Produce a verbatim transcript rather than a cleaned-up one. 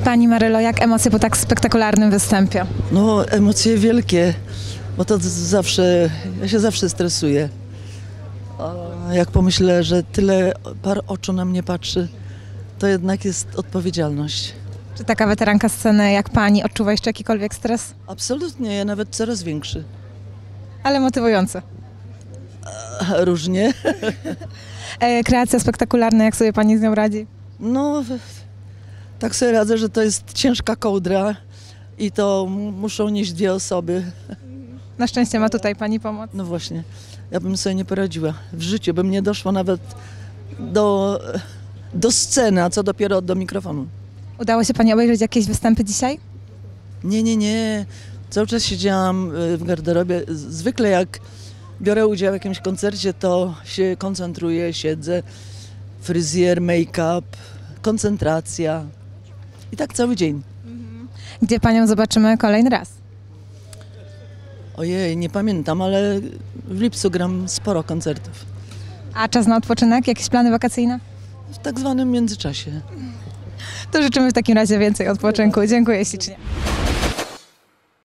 Pani Marylo, jak emocje po tak spektakularnym występie? No, emocje wielkie, bo to z- zawsze, ja się zawsze stresuję. A jak pomyślę, że tyle par oczu na mnie patrzy, to jednak jest odpowiedzialność. Czy taka weteranka sceny jak pani odczuwa jeszcze jakikolwiek stres? Absolutnie, nawet coraz większy. Ale motywujący. A różnie. E, kreacja spektakularna, jak sobie pani z nią radzi? No, tak sobie radzę, że to jest ciężka kołdra i to m- muszą nieść dwie osoby. Na szczęście ma tutaj pani pomoc. No właśnie, ja bym sobie nie poradziła. W życiu bym nie doszła nawet do, do sceny, a co dopiero do mikrofonu. Udało się pani obejrzeć jakieś występy dzisiaj? Nie, nie, nie. Cały czas siedziałam y, w garderobie. Z- Zwykle jak biorę udział w jakimś koncercie, to się koncentruję, siedzę. Fryzjer, make-up, koncentracja. I tak cały dzień. Gdzie panią zobaczymy kolejny raz? Ojej, nie pamiętam, ale w lipcu gram sporo koncertów. A czas na odpoczynek? Jakieś plany wakacyjne? W tak zwanym międzyczasie. To życzymy w takim razie więcej odpoczynku. Dziękuję ślicznie.